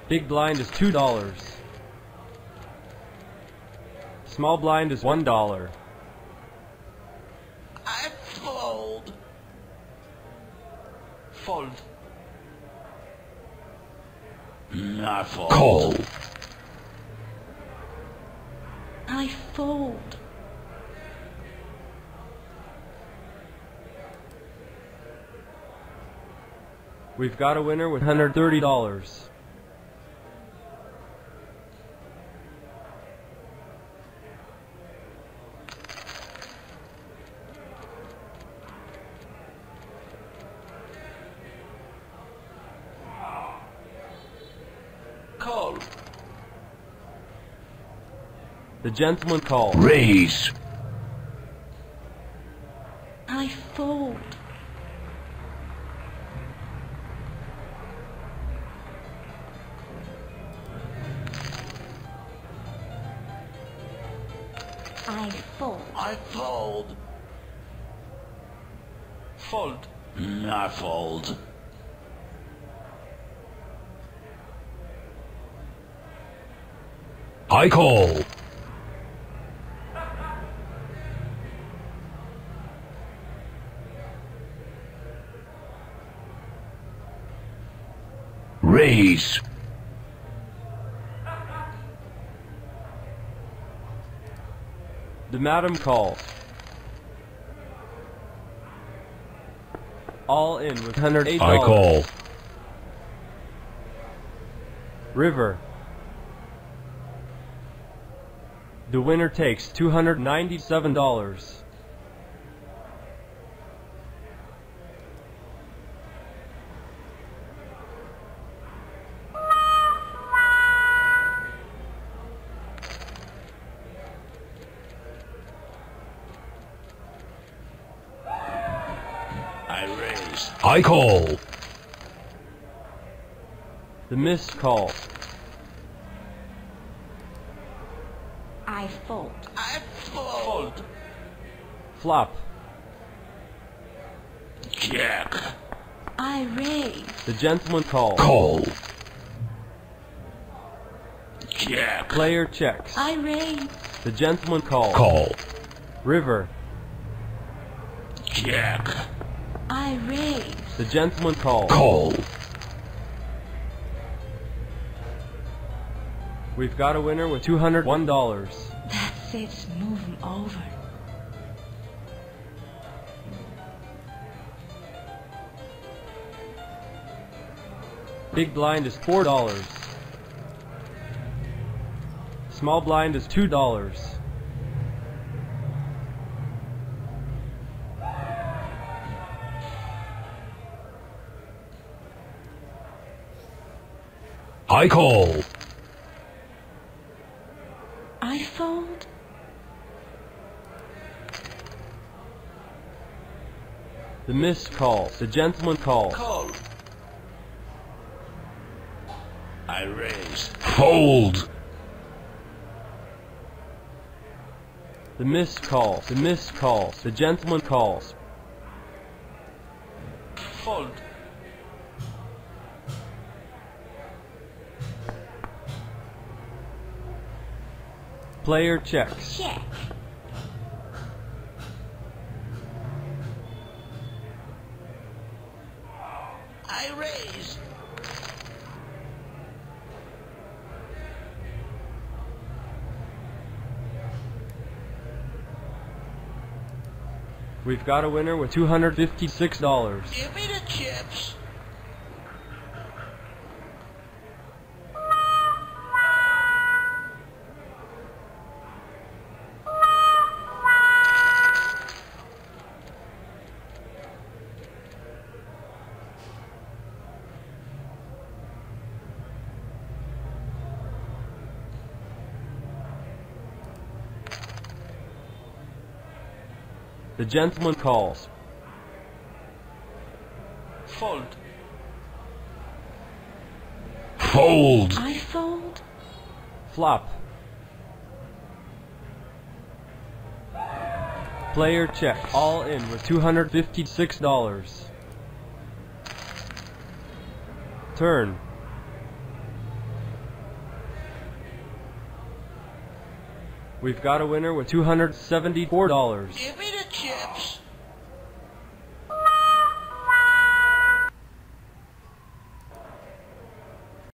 Big blind is $2. Small blind is $1. I fold. Fold. I fold. Call. I fold. We've got a winner with $130. Call. The gentleman calls. Raise. I fold. I fold. I fold. Fold. I fold. I call. Raise. The madam calls. All in with $108. I call. River. The winner takes $297. I raise. I call. The missed call. I fold. I fold. Flop. Jack. I raise. The gentleman calls. Call. Jack. Player checks. I raise. The gentleman calls. Call. River. Jack. I raise. The gentleman calls. Call. We've got a winner with $201. That's it. Moving over. Big blind is $4. Small blind is $2. I call. I fold. The missed calls. The gentleman calls. Call. I raise. Fold. The missed calls. The missed calls. The gentleman calls. Fold. Player checks. Check. I raise. We've got a winner with $256. Give me the chips. The gentleman calls. Fold. Fold. I fold. Flop. Player checks. All in with $256. Turn. We've got a winner with $274. Give me the chips.